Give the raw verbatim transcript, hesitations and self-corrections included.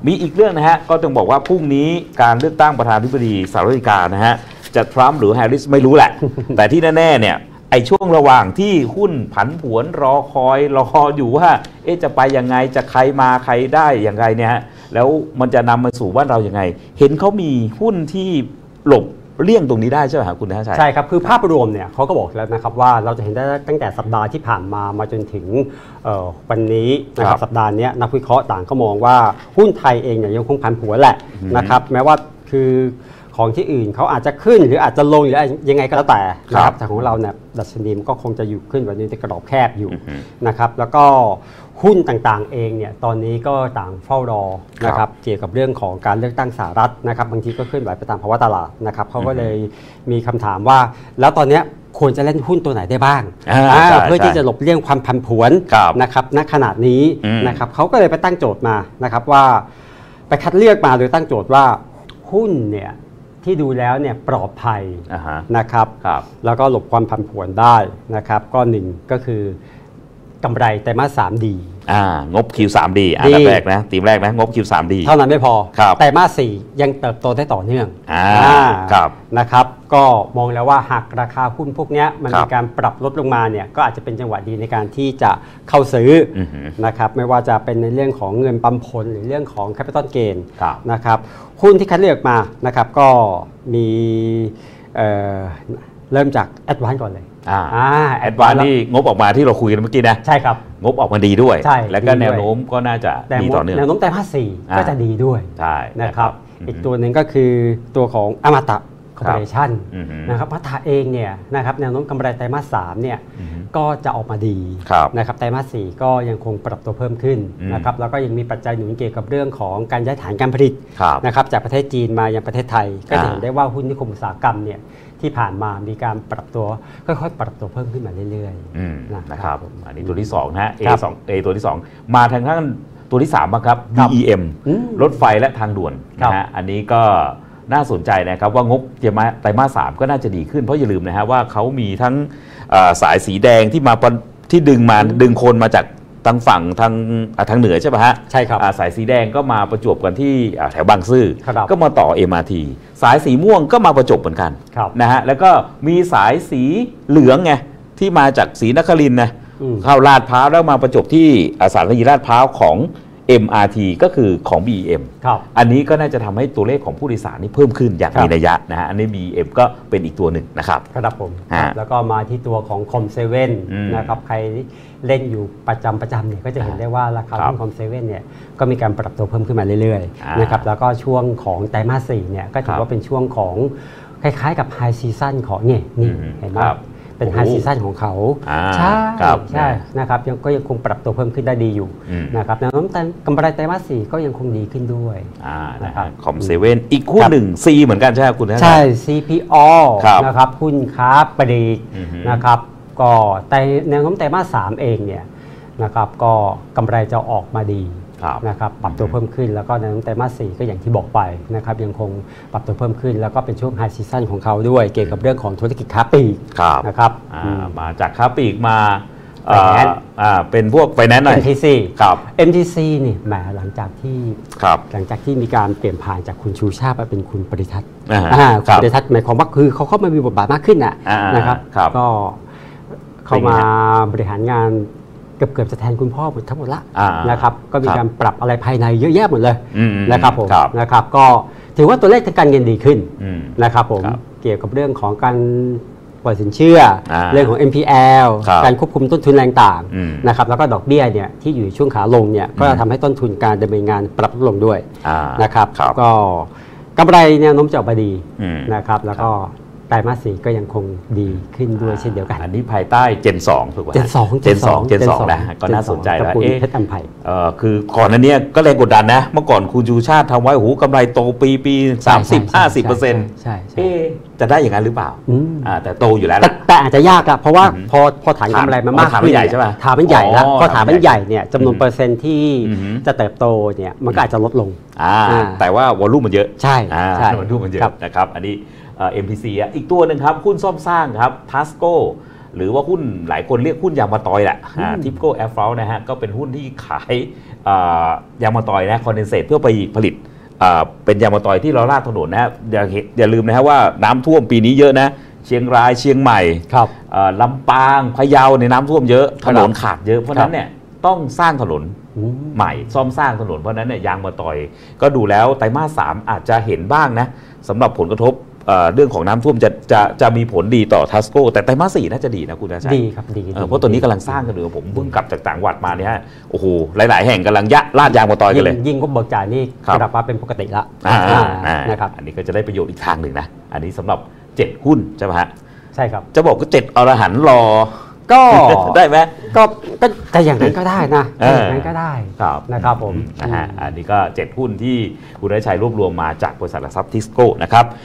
มีอีกเรื่องนะฮะก็ต้องบอกว่าพรุ่งนี้การเลือกตั้งประธานาธิบดีสหรัฐอเมริกานะฮะจะทรัมป์หรือแฮร์ริสไม่รู้แหละ แต่ที่แน่ๆเนี่ยไอ้ช่วงระหว่างที่หุ้นผันผวนรอคอยรออยู่ว่าเอ๊ะจะไปยังไงจะใครมาใครได้อย่างไรเนี่ยฮะแล้วมันจะนำมาสู่บ้านเราอย่างไงเห็นเขามีหุ้นที่หลบเลี่ยงตรงนี้ได้ใช่ไหมครับคุณธนชัยใช่ครับคือภาพรวมเนี่ยเขาก็บอกแล้วนะครับว่าเราจะเห็นได้ตั้งแต่สัปดาห์ที่ผ่านมามาจนถึงวันนี้นะครับสัปดาห์นี้นักวิเคราะห์ต่างก็มองว่าหุ้นไทยเองเนี่ยยังคงผันผวนแหละนะครับแม้ว่าคือของที่อื่นเขาอาจจะขึ้นหรืออาจจะลงหรือยังไงก็แล้วแต่นะครับแต่ของเราเนี่ยดัชนีมันก็คงจะอยู่ขึ้นแบบนี้ในกรอบแคบอยู่นะครับแล้วก็หุ้นต่างๆเองเนี่ยตอนนี้ก็ต่างเฝ้ารอนะครับเกี่ยวกับเรื่องของการเลือกตั้งสหรัฐนะครับบางทีก็เคลื่อนไหวไปตามภาวะตลาดนะครับเขาก็เลยมีคำถามว่าแล้วตอนนี้ควรจะเล่นหุ้นตัวไหนได้บ้างเพื่อที่จะหลบเลี่ยงความผันผวนนะครับณขณะนี้นะครับเขาก็เลยไปตั้งโจทย์มานะครับว่าไปคัดเลือกมาโดยตั้งโจทย์ว่าหุ้นเนี่ยที่ดูแล้วเนี่ยปลอดภัยนะครับแล้วก็หลบความผันผวนได้นะครับก็หนึ่งก็คือกำไรไตรมาสสามดีอ่างบ คิว สาม ดี อันแรกนะทีมแรกนะงบ คิว สาม ดีเท่านั้นไม่พอไตรมาสสี่ยังเติบโตได้ต่อเนื่องอ่าครับนะครับก็มองแล้วว่าหากราคาหุ้นพวกนี้มันมีการปรับลดลงมาเนี่ยก็อาจจะเป็นจังหวะดีในการที่จะเข้าซื้อนะครับไม่ว่าจะเป็นในเรื่องของเงินปันผลหรือเรื่องของ Capital Gain นะครับหุ้นที่คัดเลือกมานะครับก็มีเอ่อเริ่มจาก Advance ก่อนเลยอ่าแอดวานนี่งบออกมาที่เราคุยกันเมื่อกี้นะใช่ครับงบออกมาดีด้วยแล้วก็แนวโน้มก็น่าจะดีต่อเนื่องแนวโน้มไตรมาสสี่ก็จะดีด้วยใช่นะครับอีกตัวหนึ่งก็คือตัวของอมตะคอร์ปอเรชั่นนะครับพัฒนาเองเนี่ยนะครับแนวโน้มกำไรไตรมาสสามเนี่ยก็จะออกมาดีนะครับไตรมาสสี่ก็ยังคงปรับตัวเพิ่มขึ้นนะครับแล้วก็ยังมีปัจจัยหนุนเกี่ยวกับเรื่องของการย้ายฐานการผลิตนะครับจากประเทศจีนมายังประเทศไทยก็จะเห็นได้ว่าหุ้นนิคมอุตสาหกรรมเนี่ยที่ผ่านมามีการปรับตัวค่อยๆปรับตัวเพิ่มขึ้นมาเรื่อยๆนะครับอันนี้ตัวที่สองนะฮะ เอ สอง เอ ตัวที่สองมาทางข้างตัวที่สามบ้างครับ บี อี เอ็ม รถไฟและทางด่วนนะฮะอันนี้ก็น่าสนใจนะครับว่างบไตรมาสสามก็น่าจะดีขึ้นเพราะอย่าลืมนะฮะว่าเขามีทั้งสายสีแดงที่มาที่ดึงมาดึงคนมาจากทางฝั่งทางทางเหนือใช่ป่ะฮะใช่ครับสายสีแดงก็มาประจวบกันที่แถวบางซื่อก็มาต่อ เอ็ม อาร์ ที สายสีม่วงก็มาประจบเหมือนกันนะฮะแล้วก็มีสายสีเหลืองไงที่มาจากศรีนครินทร์นะเข้าลาดพร้าวแล้วมาประจบที่สถานีลาดพร้าวของ เอ็ม อาร์ ที ก็คือของ บี อี เอ็ม อันนี้ก็น่าจะทำให้ตัวเลขของผู้โดยสารนี่เพิ่มขึ้นอย่างมีนัยยะนะฮะอันนี้ บี อี เอ็ม ก็เป็นอีกตัวหนึ่งนะครับครับผมแล้วก็มาที่ตัวของคอมเซเว่นนะครับใครเล่นอยู่ประจำประจำเนี่ยก็จะเห็นได้ว่าราคาหุ้นคอมเซเว่นเนี่ยก็มีการปรับตัวเพิ่มขึ้นมาเรื่อยๆนะครับแล้วก็ช่วงของไตรมาสสี่เนี่ยก็ถือว่าเป็นช่วงของคล้ายๆกับไฮซีซั่นของเนี่ยนี่เห็นไหมเป็นไฮซีซั่นของเขาใช่ใช่นะครับยังก็ยังคงปรับตัวเพิ่มขึ้นได้ดีอยู่นะครับแนวโน้มกำไรไตรมาสสี่ก็ยังคงดีขึ้นด้วยนะครับคอมเซเว่นอีกคู่หนึ่ง C เหมือนกันใช่ไหมคุณใช่ ซี พี โอ นะครับหุ้นค้าปลีกนะครับก็แต่แนวโน้มไตรมาสสามเองเนี่ยนะครับก็กำไรจะออกมาดีนะครับปรับตัวเพิ่มขึ้นแล้วก็ในไตรมาสสี่ก็อย่างที่บอกไปนะครับยังคงปรับตัวเพิ่มขึ้นแล้วก็เป็นช่วงไฮซีซั่นของเขาด้วยเกี่ยวกับเรื่องของธุรกิจค้าปลีกนะครับมาจากค้าปลีกมาเป็นพวกไฟแนนซ์หน่อยเอ็ม ที ซี ครับ เอ็ม ที ซี นี่แหมหลังจากที่หลังจากที่มีการเปลี่ยนผ่านจากคุณชูชาติมาเป็นคุณปริทัศน์คุณปริทัศน์หมายความว่าคือเขาเข้ามามีบทบาทมากขึ้นนะครับก็เข้ามาบริหารงานเกือบเกือบจะแทนคุณพ่อหมดทั้งหมดละนะครับก็มีการปรับอะไรภายในเยอะแยะหมดเลยนะครับผมนะครับก็ถือว่าตัวเลขทางการเงินดีขึ้นนะครับผมเกี่ยวกับเรื่องของการปล่อยสินเชื่อเรื่องของ เอ็ม พี แอล การควบคุมต้นทุนแรงต่างนะครับแล้วก็ดอกเบี้ยเนี่ยที่อยู่ช่วงขาลงเนี่ยก็จะทำให้ต้นทุนการดำเนินงานปรับลดลงด้วยนะครับก็กำไรแนวโน้มจะออกมาดีนะครับแล้วก็ไตรมาสสี่ก็ยังคงดีขึ้นด้วยเช่นเดียวกันอันนี้ภายใต้เจนสองถูกไหมเจนสองเจนสองเจนสองนะก็น่าสนใจแล้วเอ๊ะเพชรอัมไพเอ่อคือก่อนนั้นเนี่ยก็แรงกดดันนะเมื่อก่อนคุณชูชาติทำไว้โอ้โหกำไรโตปีปีสามสิบห้าสิบเปอร์เซ็นต์ใช่เอ๊ะจะได้อย่างนั้นหรือเปล่าอ่าแต่โตอยู่แล้วแต่อาจจะยากอะเพราะว่าพอพอฐานกำไรมันมากขึ้นใหญ่ใช่ไหมฐานมันใหญ่แล้วพอฐานมันใหญ่เนี่ยจำนวนเปอร์เซ็นต์ที่จะเติบโตเนี่ยมันก็อาจจะลดลงอ่าแต่ว่าวอลลุ่มมันเยอะใช่ใช่วอลลุ่มมันเยอะนะครับอันนี้เอ็ม พี ซี อ่ะอีกตัวหนึ่งครับหุ้นซ่อมสร้างครับทัสโก้หรือว่าหุ้นหลายคนเรียกหุ้นยางมะตอยแหละทิปโก้แอร์ฟลนะฮะก็เป็นหุ้นที่ขายยางมะตอยนะคอนเดนเซตเพื่อไปผลิตเป็นยางมะตอยที่เราลาดถนนนะอย่าอย่าลืมนะฮะว่าน้ำท่วมปีนี้เยอะนะเชียงรายเชียงใหม่ลำปางพะเยาในน้ำท่วมเยอะถนนขาดเยอะเพราะนั้นเนี่ยต้องสร้างถนนใหม่ซ่อมสร้างถนนเพราะนั้นเนี่ยยางมะตอยก็ดูแล้วไตรมาสสามอาจจะเห็นบ้างนะสำหรับผลกระทบเรื่องของน้ำท่วมจะจะจะมีผลดีต่อทัสโก้แต่ไตรมาสสี่น่าจะดีนะคุณอาชัยดีครับดีเพราะตัวนี้กำลังสร้างกันอยู่ผมเพิ่งกลับจากต่างจังหวัดมาเนี่ยโอ้โหหลายๆแห่งกำลังยะลาดยางมะตอยกันเลยยิ่งก็เบิกจ่ายนี่กลับมาเป็นปกติละนะครับอันนี้ก็จะได้ประโยชน์อีกทางหนึ่งนะอันนี้สำหรับเจ็ดหุ้นใช่ไหมฮะใช่ครับจะบอกก็เจ็ดอรหันต์รอก็ได้ไหมก็ก็แต่อย่างนั้นก็ได้นะอย่างนั้นก็ได้นะครับผมนะฮะอันนี้ก็เจ็ดหุ้นที่คุณรัชชัยรวบรวมมาจากบริษัทหลักทรัพย์ทิสโก้นะครับ